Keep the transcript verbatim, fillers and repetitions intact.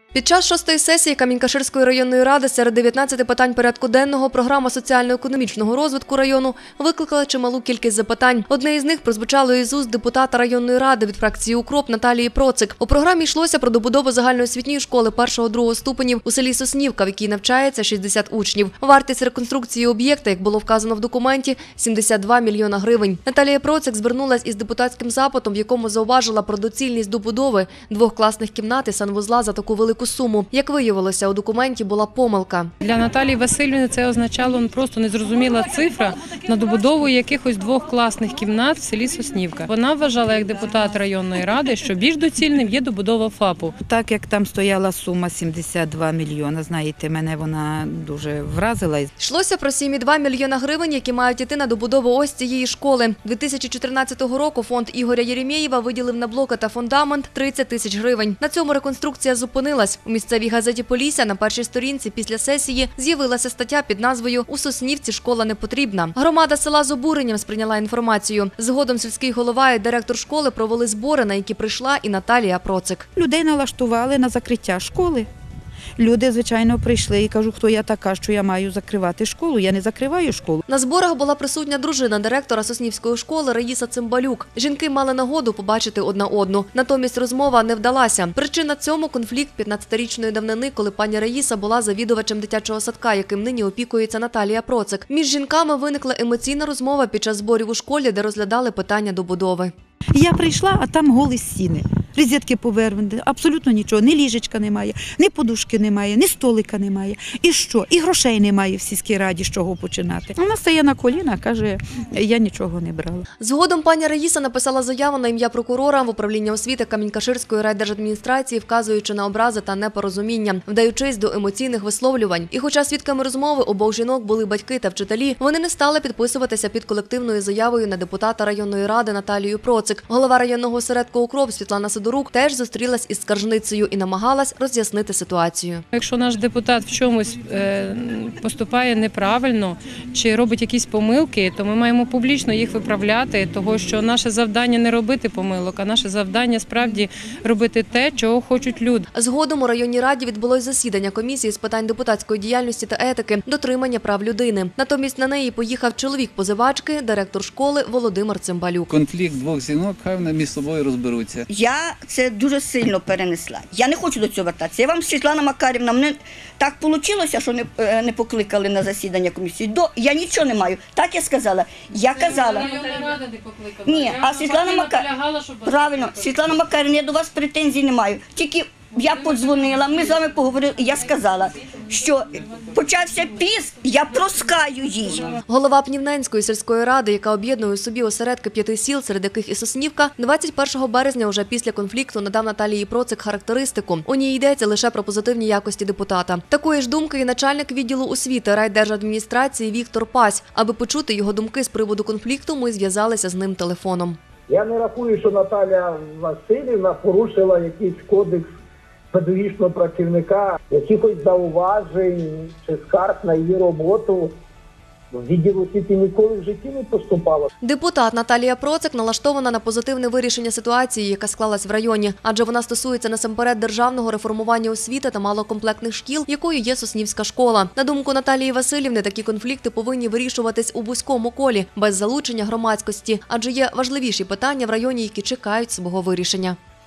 Під час шостої сесії Камінь-Каширської районної ради серед дев'ятнадцяти питань порядку денного програма соціально-економічного розвитку району викликала чималу кількість запитань. Одне із них прозвучало із уст депутата районної ради від фракції «УКРОП» Наталії Процик. У програмі йшлося про добудову загальноосвітньої школи першого-другого ступенів у селі Соснівка, в якій навчається шістдесят учнів. Вартість реконструкції об'єкта, як було вказано в документі, сімдесят два мільйона гривень. Наталія Процик звернулась із депутатським запитом, в якому зауважила про доцільність добудови двох класних кімнат і санвузла за таку велику суму. Як виявилося, у документі була помилка. Для Наталії Васильівни це означало просто незрозуміла цифра на добудову якихось двох класних кімнат в селі Соснівка. Вона вважала, як депутат районної ради, що більш доцільним є добудова ФАПу. Так як там стояла сума сімдесят два мільйона, знаєте, мене вона дуже вразила. Йшлося про сім цілих два мільйона гривень, які мають іти на добудову ось цієї школи. дві тисячі чотирнадцятого року фонд Ігоря Єремєєва виділив на блоки та фундамент тридцять тисяч гривень. На цьому реконструкція зупинилась. У місцевій газеті «Полісся» на першій сторінці після сесії з'явилася стаття під назвою «У Соснівці школа не потрібна». Громада села з обуренням сприйняла інформацію. Згодом сільський голова і директор школи провели збори, на які прийшла і Наталія Процик. Людей налаштували на закриття школи. Люди, звичайно, прийшли і кажуть, хто я така, що я маю закривати школу. Я не закриваю школу. На зборах була присутня дружина директора Соснівської школи Раїса Цимбалюк. Жінки мали нагоду побачити одна одну. Натомість розмова не вдалася. Причина цьому – конфлікт п'ятнадцятирічної давнини, коли пані Раїса була завідувачем дитячого садка, яким нині опікується Наталія Процик. Між жінками виникла емоційна розмова під час зборів у школі, де розглядали питання добудови. Я прийшла, а там голі стіни. Розетки повернені, абсолютно нічого. Ні ліжечка немає, ні подушки немає, ні столика немає. І що? І грошей немає в сільській раді, з чого починати. Вона стає на коліна, каже, я нічого не брала. Згодом пані Раїса написала заяву на ім'я прокурора в управління освіти Камінь-Каширської райдержадміністрації, вказуючи на образи та непорозуміння, вдаючись до емоційних висловлювань. І хоча свідками розмови обох жінок були батьки та вчителі, вони не стали підписуватися під колективною заявою на депутата районної ради Наталію Процик. Голова районного осередку «УКРОП» Світлана Сидорук теж зустрілась із скаржницею і намагалась роз'яснити ситуацію. Якщо наш депутат в чомусь е, поступає неправильно чи робить якісь помилки, то ми маємо публічно їх виправляти, того що наше завдання не робити помилок, а наше завдання справді робити те, чого хочуть люди. Згодом у районній раді відбулось засідання комісії з питань депутатської діяльності та етики, дотримання прав людини. Натомість на неї поїхав чоловік позивачки, директор школи Володимир Цимбалюк. Конфлікт двох жінок, хай вони між собою розберуться. Я це дуже сильно перенесла. Я не хочу до цього вертатися. Я вам, Світлана Макарівна, мене так вийшло, що не, не покликали на засідання комісії. До, я нічого не маю. Так я сказала. Я казала. Ні, а Світлана Макарівна, правильно, Світлана Макарівна, я до вас претензій не маю. Тільки я подзвонила, ми з вами поговорили, і я сказала, що почався піс, я проскаю їй. Голова Пнівненської сільської ради, яка об'єднує у собі осередки п'яти сіл, серед яких і Соснівка, двадцять першого березня уже після конфлікту надав Наталії Процик характеристику. У ній йдеться лише про позитивні якості депутата. Такої ж думки і начальник відділу освіти райдержадміністрації Віктор Пась. Аби почути його думки з приводу конфлікту, ми зв'язалися з ним телефоном. Я не рахую, що Наталя Васильівна порушила якийсь кодекс педагогічного працівника, якихось зауважень чи скарг на її роботу в відділ освіти ніколи в житті не поступала. Депутат Наталія Процик налаштована на позитивне вирішення ситуації, яка склалась в районі, адже вона стосується насамперед державного реформування освіти та малокомплектних шкіл, якою є Соснівська школа. На думку Наталії Васильівни, такі конфлікти повинні вирішуватись у вузькому колі, без залучення громадськості, адже є важливіші питання в районі, які чекають свого вирішення.